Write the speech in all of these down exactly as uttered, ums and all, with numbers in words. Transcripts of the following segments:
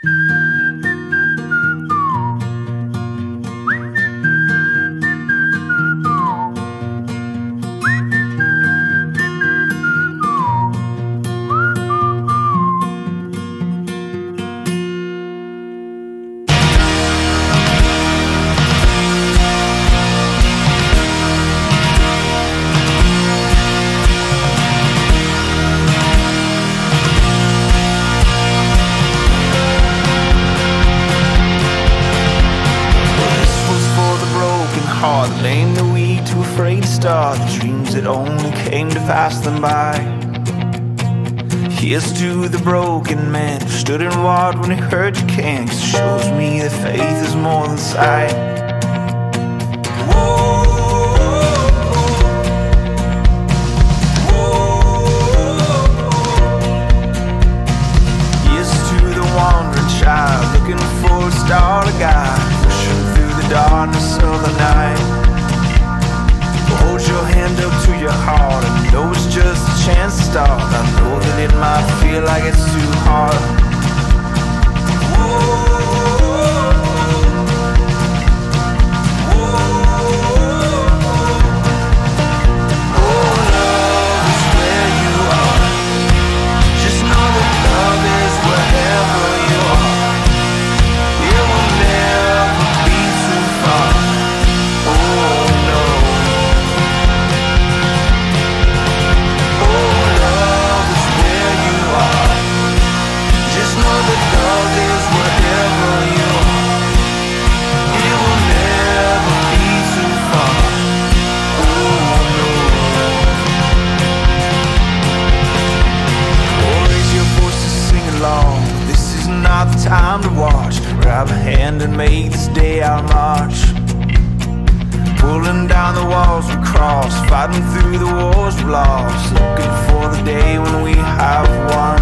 The lame, the weak, too afraid to start the dreams that only came to pass them by. Here's to the broken man who stood and walked when he heard you can't, 'cause it shows me that faith is more than sight. Here's to the wandering child looking for a star to guide, pushing through the darkness of the night. Hold your hand up to your heart and know it's just a chance to start. I know that it might feel like it's too hard. Time to watch, grab a hand and make this day our march. Pulling down the walls we cross, fighting through the wars we lost, looking for the day when we have won.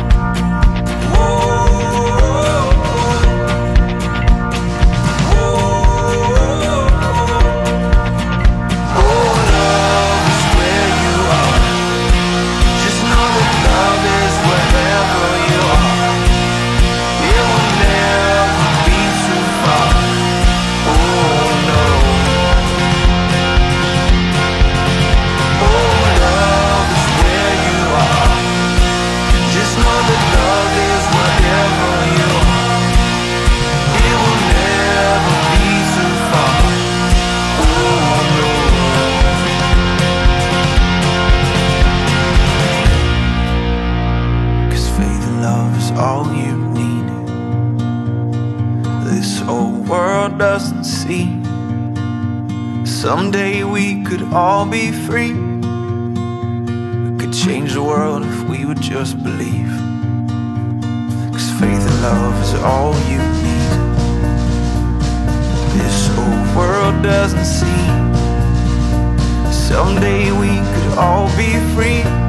All you need, this whole world doesn't see. Someday we could all be free. We could change the world if we would just believe. 'Cause faith and love is all you need. This whole world doesn't see. Someday we could all be free.